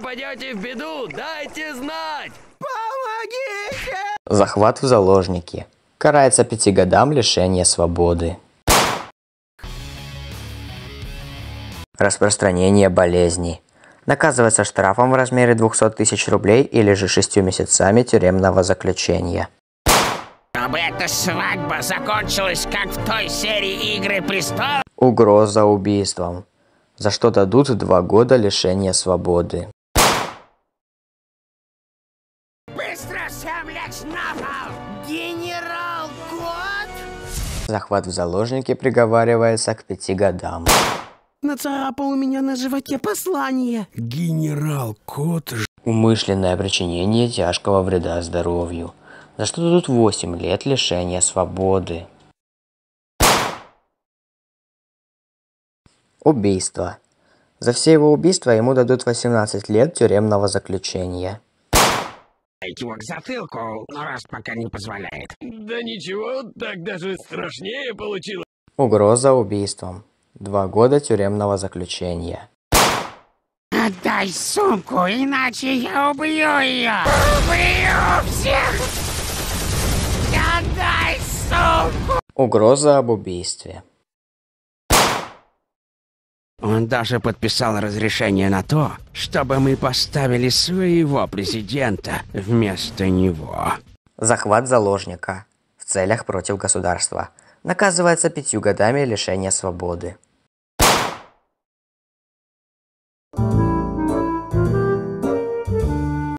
попадете в беду, дайте знать! Помогите! Захват в заложники. Карается 5 годам лишения свободы. Распространение болезней. Наказывается штрафом в размере 200 тысяч рублей или же 6 месяцами тюремного заключения. Чтобы эта свадьба закончилась, как в той серии «Игры престолов». Угроза убийством. За что дадут 2 года лишения свободы. Быстро всем лечь на пол! Генерал Кот! Захват в заложники приговаривается к 5 годам. Нацарапал у меня на животе послание. Генерал Кот. Умышленное причинение тяжкого вреда здоровью. За что дадут 8 лет лишения свободы. Убийство. За все его убийства ему дадут 18 лет тюремного заключения. Дайте его к затылку, но раз пока не позволяет. Да ничего, так даже страшнее получилось. Угроза убийством. 2 года тюремного заключения. Отдай сумку, иначе я убью ее! Убью всех! Отдай сумку! Угроза об убийстве. Он даже подписал разрешение на то, чтобы мы поставили своего президента вместо него. Захват заложника. В целях против государства. Наказывается 5 годами лишения свободы.